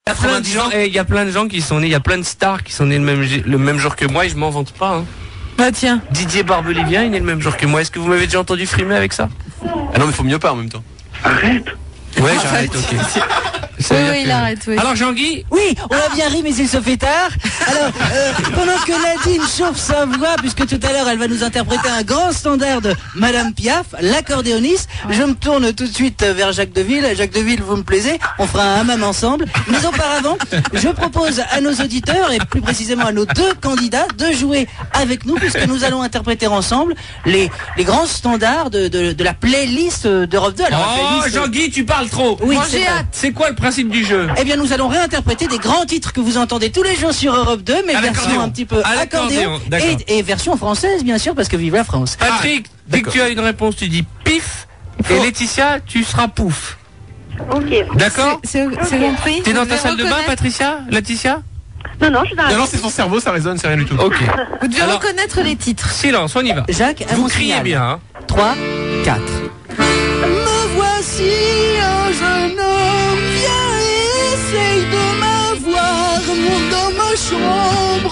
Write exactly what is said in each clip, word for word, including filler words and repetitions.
Il y a plein de gens, et il y a plein de gens qui sont nés, il y a plein de stars qui sont nés le même, le même jour que moi et je m'en vante pas. Hein. Bah tiens. Didier Barbelivien, il est né le même jour que moi. Est-ce que vous m'avez déjà entendu frimer avec ça? Ah non, mais faut mieux pas en même temps. Arrête. Ouais, j'arrête, ok. Oui, oui, il arrête, oui. Alors Jean-Guy? Oui, on a bien ri, mais il se fait tard. Alors, euh, pendant que Nadine chauffe sa voix, puisque tout à l'heure elle va nous interpréter un grand standard de Madame Piaf, l'accordéoniste, je me tourne tout de suite vers Jacques Deville. Jacques Deville, vous me plaisez, on fera un hammam ensemble. Mais auparavant, je propose à nos auditeurs, et plus précisément à nos deux candidats, de jouer avec nous, puisque nous allons interpréter ensemble les, les grands standards de, de, de la playlist d'Europe deux. Alors, oh, playlist, Jean-Guy, tu parles trop. Oui, Moi, c'est j'ai vrai. hâte. C'est quoi le principe du jeu? Eh bien, nous allons réinterpréter des grands titres que vous entendez tous les jours sur Europe deux, mais À version l'accordéon. un petit peu À l'accordéon, accordéon d'accord. et, et version française, bien sûr, parce que vive la France. Patrick, dès que tu as une réponse, tu dis pif. Et Laetitia, tu seras pouf. Ok. D'accord? C'est c'est compris? T'es dans Vous ta devez salle de bain, reconnaître- Patricia? Laetitia? Non, non, je suis dans la... Non, non, c'est son cerveau, ça résonne, c'est rien du tout. Ok. Vous devez Alors- reconnaître les titres. Silence, on y va. Jacques, à Vous mon criez signal. bien, hein. trois, quatre. Me voici un jeune homme, viens et essaye de m'avoir, monte dans ma chambre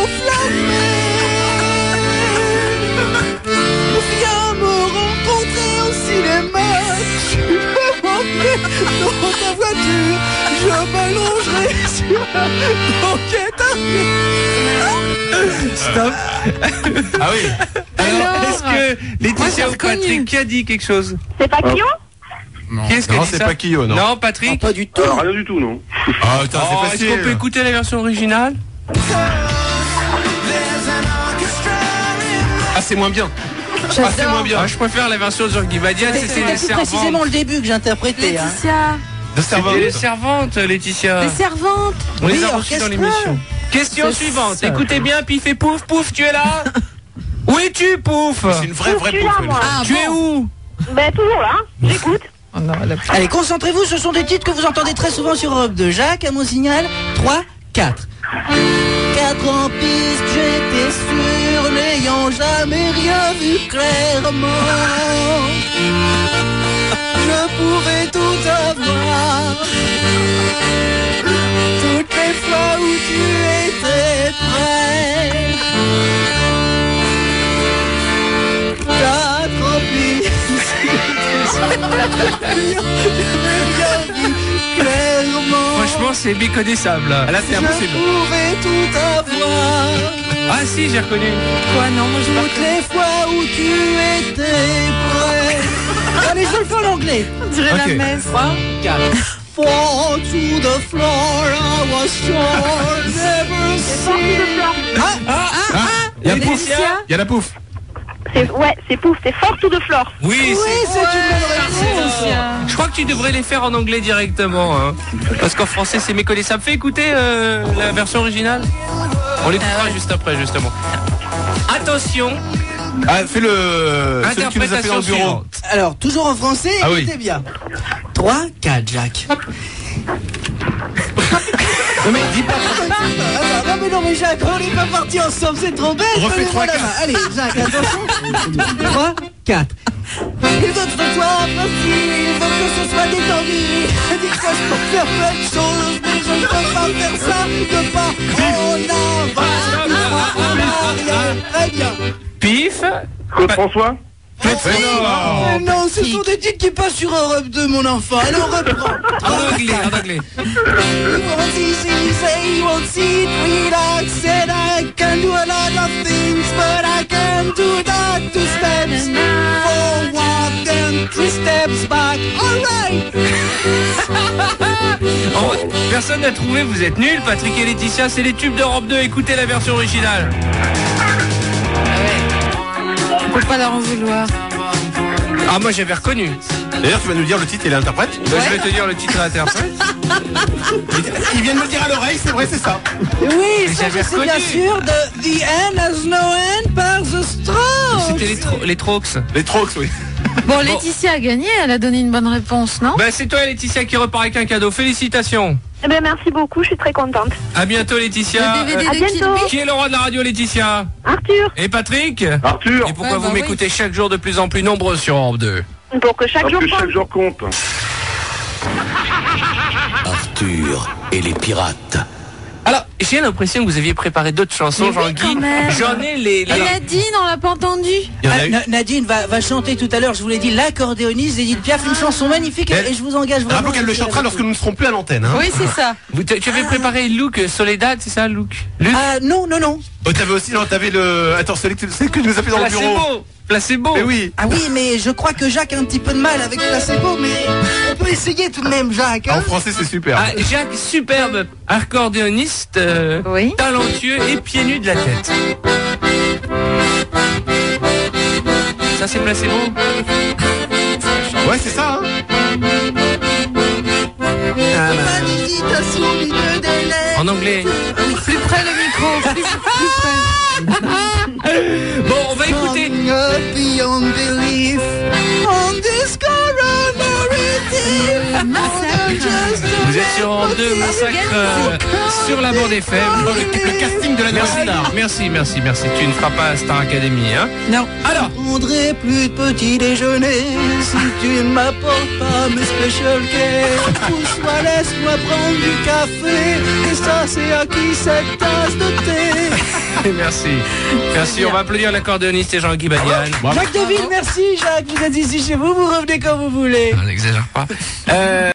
enflammée. Viens me rencontrer au cinéma, tu peux monter dans ta voiture, je m'allongerai sur un banquet. Stop. Ah oui. Alors, Alors, est-ce que moi, Laetitia j'ai ou reconnu. Patrick qui a dit quelque chose? C'est pas Kyo? Non, Qu'est-ce qu'elle non dit c'est ça pas Kyo, non. Non, Patrick? Pas du tout. Alors, rien du tout, non. Ah, putain, Oh, c'est est-ce facile. qu'on peut écouter la version originale? Ah, c'est moins bien. Ah, c'est J'adore. moins bien. Ah, je préfère la version de Jean-Guy Badian, c'était C'était les plus servantes. précisément le début que j'interprétais. Hein. Laetitia. De C'était cerveau. les servantes, Laetitia. Les servantes. On les Oui, a reçues dans orchestre. l'émission. Question C'est suivante. ça. Écoutez bien, Pif et Pouf. Pouf, tu es là? Où es-tu, Pouf? C'est une vraie, vraie Je suis là, pouffe. moi. Ah, Tu bon. es où? Ben, toujours là, j'écoute. Oh non, elle a pas- Allez, concentrez-vous, ce sont des titres que vous entendez très souvent sur Europe deux. Jacques, à mon signal, trois, quatre. Quatre en piste, j'étais sûr, n'ayant jamais rien vu clairement. Je pouvais tout avoir. Toutes les fois où tu étais prêt. Quatre en piste. Franchement, c'est méconnaissable. Là, là c'est Je impossible. pouvais tout avoir. Ah si, j'ai reconnu. Quoi, non, moi j'ai pas Toutes les fois où tu étais prêt. Allez, je le fais en anglais. On dirait Ok. la messe. trois, quatre. Fall to the floor, I was sure never see. Ah, Ah, Ah, il y a pouf. Laetitia. Il y a la pouf. c'est, ouais, c'est pouf, c'est fort tout de flore. Oui, oui, c'est... c'est une bonne réponse. Laetitia. Je crois que tu devrais les faire en anglais directement, hein. Parce qu'en français c'est méconnaissable. Fais écouter euh, la version originale. On l'écoutera juste après, justement. Attention, Ah, fais le. Celui que tu nous as fait dans interprétation le bureau. suivante. Alors, toujours en français, Ah oui. écoutez bien. trois, quatre, Jacques. Non, mais dis pas. Attends, non mais non mais Jacques, on n'est pas partis ensemble, c'est trop bête. Refais Donnez-moi trois, la quatre. main. Allez, Jacques, attention. trois, quatre. Il veut que ce soit facile, il veut que ce soit détendu. Dis que je peux faire plein de choses, mais je ne peux pas faire ça. De pas en avant, en arrière. Très bien. Pif. Claude François. Faites Mais Oh non. non, ce sont des titres qui passent sur Europe deux, mon enfant. Alors reprends. En anglais, en anglais. You won't see, see, say you won't see it, relax. Said I can do a lot of things, but I can do that. Two steps forward, then three steps back. Alright. Oh, personne n'a trouvé, vous êtes nuls, Patrick et Laetitia, c'est les tubes d'Europe deux, écoutez la version originale. On peut pas leur en vouloir. Ah, moi j'avais reconnu. D'ailleurs, tu vas nous dire le titre et l'interprète. Bah, je vais te dire le titre et l'interprète. Il vient de me le dire à l'oreille, c'est vrai, c'est ça. Oui, ça j'avais c'est bien reconnu. sûr de The End Has No End par The Strokes. C'était les, tro les Trox. Les Trox, oui. Bon, Laetitia a gagné, elle a donné une bonne réponse, non? Bah, c'est toi Laetitia qui repart avec un cadeau. Félicitations. Eh ben, merci beaucoup, je suis très contente. À bientôt Laetitia. Le D V D Euh, à de Kill bientôt. Bill. qui est le roi de la radio, Laetitia? Arthur, Et Patrick? Arthur. Et pourquoi Ouais, bah vous oui. m'écoutez chaque jour de plus en plus nombreux sur Europe deux? pour que chaque Parce jour que compte. chaque jour compte. Arthur et les pirates. Alors, j'ai l'impression que vous aviez préparé d'autres chansons, Mais oui, Jean-Guy. quand même. J'en ai les... les... Et Nadine, on l'a pas entendu. Il y en a Ah, eu- Na- Nadine va, va chanter tout à l'heure, je vous l'ai dit, l'accordéoniste d'Edith Piaf, une chanson magnifique et, Elle- et je vous engage vraiment. Rappelons qu'elle le chantera lorsque nous ne serons plus à l'antenne. Hein. Oui, c'est ça. Vous, tu avais préparé Luc Soledad, c'est ça, Luc Luc Ah non, non, non. Oh, t'avais aussi, non, t'avais le. Attends, celui que, celui que tu nous as fait dans le bureau. Placebo Placebo Mais oui. Ah oui, mais je crois que Jacques a un petit peu de mal avec placebo, mais on peut essayer tout de même, Jacques. En Hein français, c'est super. Ah, Jacques, superbe accordéoniste, euh, Oui. talentueux et pieds nus de la tête. Ça, c'est Placebo. Ouais, c'est ça, hein. Ah, bah. En anglais. Plus près le micro. Plus, plus près. Bon, on va écouter. Vous êtes sur en deux massacres euh, sur la bande F M. Oh, le, le casting de la Merci, Star. merci, merci, merci. Tu ne feras pas Star Academy, hein? Non. Alors, Je prendrai plus de petit déjeuner si tu ne m'apportes pas mes special cakes. Ou soit laisse-moi prendre du café, et ça c'est acquis cette tasse de thé. merci. Merci, on va applaudir l'accordéoniste et Jean-Guy Badian. Jacques Deville, merci Jacques, vous êtes ici chez vous, vous revenez quand vous voulez. On n'exagère pas. Euh,